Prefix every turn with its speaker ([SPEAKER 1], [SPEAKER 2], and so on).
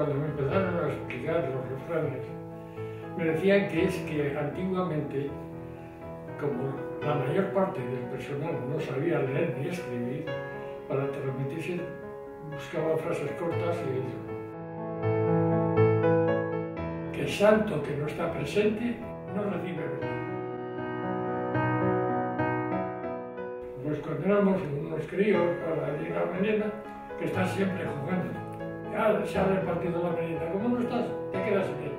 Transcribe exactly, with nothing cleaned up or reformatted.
[SPEAKER 1] cuando me empezaron a explicar los refranes, me decían que es que antiguamente, como la mayor parte del personal no sabía leer ni escribir, para transmitirse buscaba frases cortas y eso. Que el santo que no está presente no recibe verdad. Pues cuando éramos unos críos, para ir a la merienda, que estás siempre jugando. Ya se ha repartido la merienda. ¿Cómo no estás? Te quedas en ella.